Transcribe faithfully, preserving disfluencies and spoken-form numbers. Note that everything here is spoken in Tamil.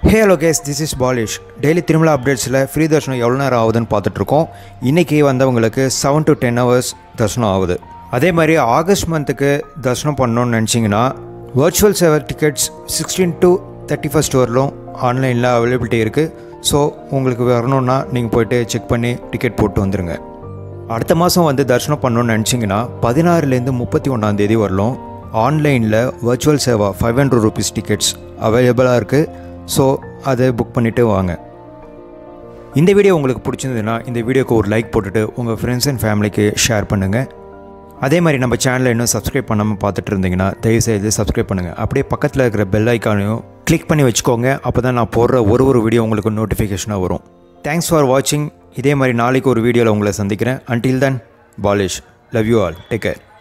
Hey hello guys, this is Balish. Daily Tirumala Updates la free darshanam எவ்வளவு நேரம் ஆகுதுன்னு பார்த்துட்டு இருக்கோம். இன்னைக்கு வந்தவங்களுக்கு seven to ten hours தர்ஷனம் ஆகுது. அதே மாதிரி ஆகஸ்ட் மந்த்துக்கு தர்ஷனம் பண்ணணும்னு நினச்சிங்கன்னா வர்ச்சுவல் சேவர் டிக்கெட்ஸ் சிக்ஸ்டீன் to thirty-first வரலும் ஆன்லைனில் அவைலபிலிட்டி இருக்குது. ஸோ உங்களுக்கு வரணுன்னா நீங்கள் போய்ட்டு செக் பண்ணி டிக்கெட் போட்டு வந்துடுங்க. அடுத்த மாதம் வந்து தர்ஷனம் பண்ணணும்னு நினச்சிங்கன்னா பதினாறுலேருந்து முப்பத்தி ஒன்றாந்தேதி வரலும் ஆன்லைனில் வர்ச்சுவல் சேவா ஃபைவ் ஹண்ட்ரட் ருபீஸ் டிக்கெட்ஸ் அவைலபிளாக இருக்குது. ஸோ அதை புக் பண்ணிவிட்டு வாங்க. இந்த வீடியோ உங்களுக்கு பிடிச்சிருந்ததுன்னா இந்த வீடியோக்கு ஒரு லைக் போட்டுட்டு உங்கள் ஃப்ரெண்ட்ஸ் அண்ட் ஃபேமிலிக்கு ஷேர் பண்ணுங்கள். அதே மாதிரி நம்ம சேனலை இன்னும் சப்ஸ்கிரைப் பண்ணாமல் பார்த்துட்டு இருந்தீங்கன்னா தயவுசெய்து சப்ஸ்கிரைப் பண்ணுங்கள். அப்படியே பக்கத்தில் இருக்கிற பெல் ஐக்கானையும் கிளிக் பண்ணி வச்சுக்கோங்க. அப்போ தான் நான் போடுற ஒரு ஒரு வீடியோ உங்களுக்கு நோட்டிஃபிகேஷனாக வரும். தேங்க்ஸ் ஃபார் வாட்சிங். இதே மாதிரி நாளைக்கு ஒரு வீடியோவில் உங்களை சந்திக்கிறேன். Until then, polish. Love you all. Take care.